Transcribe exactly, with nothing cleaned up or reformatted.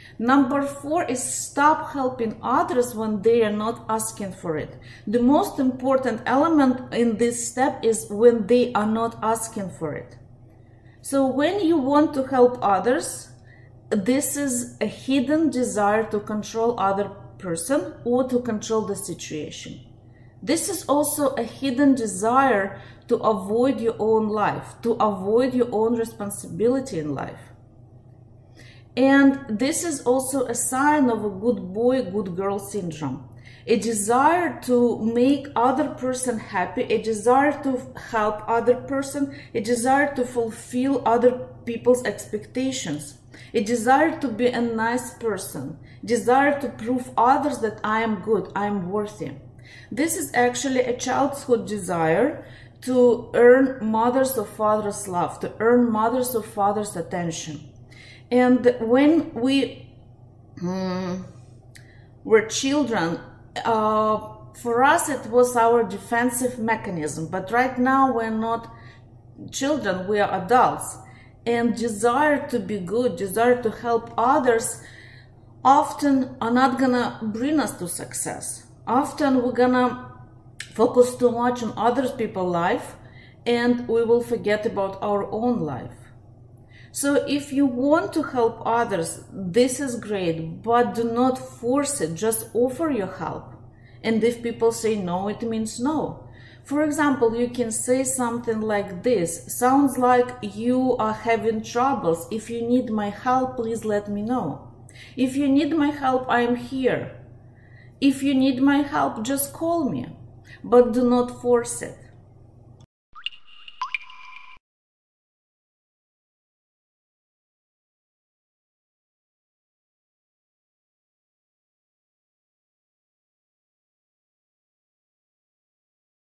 Number four is stop helping others when they are not asking for it. The most important element in this step is when they are not asking for it. So when you want to help others, this is a hidden desire to control other person or to control the situation. This is also a hidden desire to avoid your own life, to avoid your own responsibility in life. And this is also a sign of a good boy, good girl syndrome. A desire to make other person happy, a desire to help other person, a desire to fulfill other people's expectations, a desire to be a nice person, desire to prove others that I am good, I am worthy. This is actually a childhood desire to earn mother's or father's love, to earn mother's or father's attention. And when we um, were children, uh, for us it was our defensive mechanism. But right now we're not children, we are adults. And desire to be good, desire to help others often are not gonna bring us to success. Often we're gonna focus too much on other people's life and we will forget about our own life. So if you want to help others, this is great, but do not force it, just offer your help. And if people say no, it means no. For example, you can say something like this: sounds like you are having troubles. If you need my help, please let me know. If you need my help, I am here. If you need my help, just call me, but do not force it.